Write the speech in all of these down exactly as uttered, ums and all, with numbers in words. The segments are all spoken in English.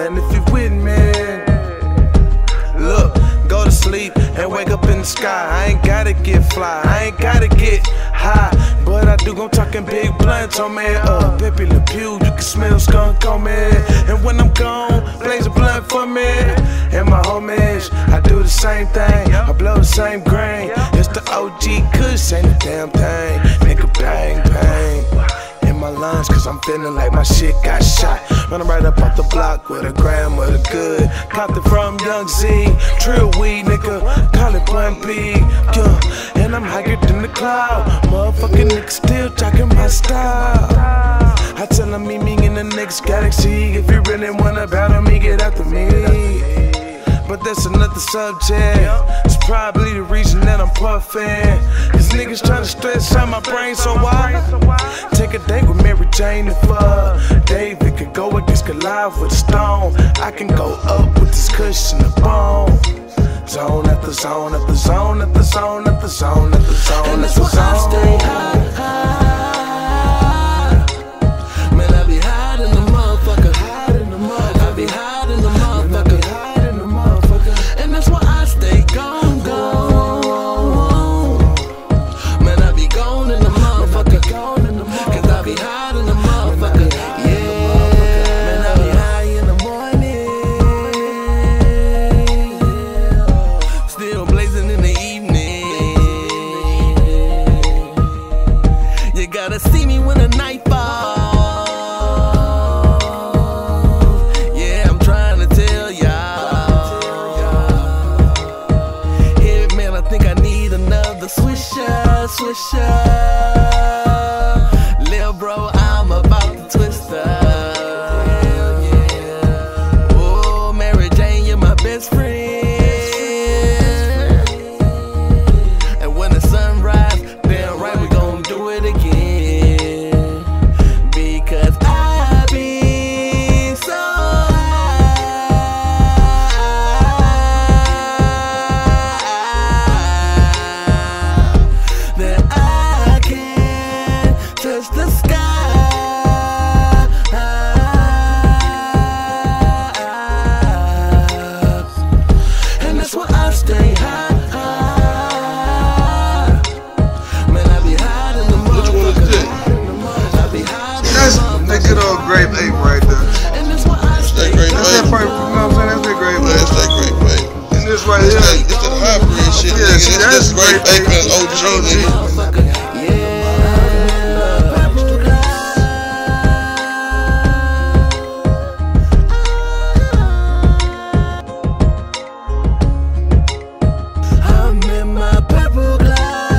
And if you with me, look, go to sleep and wake up in the sky. I ain't gotta get fly, I ain't gotta get high, but I do gon' talkin' big blunts on me. Uh, Pepe Le Pew, you can smell skunk on me. And when I'm gone, blaze a blunt for me. And my homies, I do the same thing, I blow the same grain. It's the O G Kush, ain't a damn thing. Nigga bang, bang in my lungs, cause I'm feeling like my shit got shot. Running right up off the block with a gram of the good. Copped it from Young Z, trill weed, nigga, call it one B. Yeah, and I'm higher than the cloud. Motherfucking nigga still jocking my style. I tell him meet me in the next galaxy. If you really wanna battle me, get after me. But that's another subject. It's probably the reason that I'm puffin', cause niggas tryna stress out my brain. So why take a date with Mary Jane if uh David could go against Goliath with a stone? I can go up with this cushion of bone. Zone after zone after zone after zone after zone after zone. And that's why I stay high, high. Man, I be high in the motherfucker. I be high in the motherfucker. And that's why I stay gone, gone. Man, I be gone in the motherfucker. Cause I be high in the motherfucker. Yeah, man, I be high in the morning, still blazing in the evening. You gotta see me when the night falls. Yeah, I'm trying to tell y'all. Yeah, man, I think I need another swisher, swisher. Lil' bro, I'm about to twist her. Oh, Mary Jane, you're my best friend. And when the sun rises, damn right we gon' do it again. Because I be so high that I can't touch the sky. And that's why I stay high. Man, I be high in the motherfucker. I be high in the That's motherfucker. that good old grape ape right there. And that's why I stay That great That's that babe. part, you know what I'm saying? That's that grape Man, ape. that's that great babe. And this right It's here. that, it's that hybrid shit, Yeah, nigga. see, That's, that's that's great great babe and O G, nigga. motherfucker. Yeah, purple glass. I'm in my purple glass.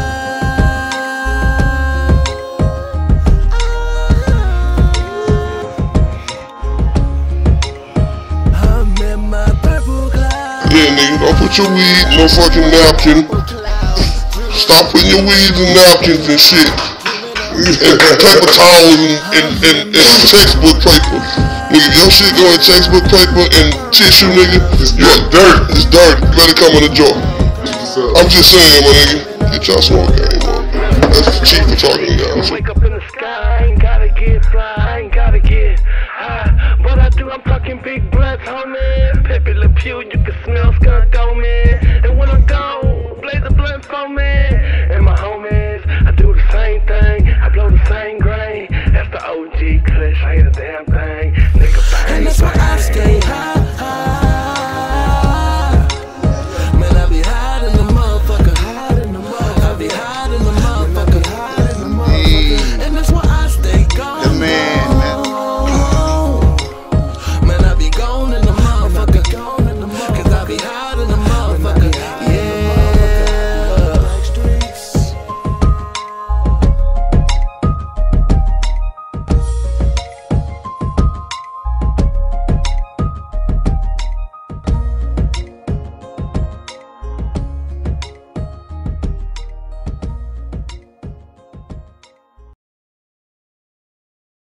I'm in my purple glass. Yeah, nigga, don't put your weed in no fucking napkin. Stop putting your weeds in napkins and shit. And paper towels and, and, and, and textbook paper. Nigga, if your shit go in textbook paper and tissue, nigga, you're dirt. It's dirt. You better come in the jar. I'm just saying, my nigga. Get y'all smoke game on. That's the chief for talking, guys. Wake up in the sky, I ain't gotta get fly, I ain't gotta get high, but I do, I'm talking big blunts, homie. Pepe Le Pew, you can smell skunk on me. And when I'm gone, blaze a blunt for me. And my homies, I do the same thing, I blow the same grain. That's the O G Kush, I ain't a damn thing.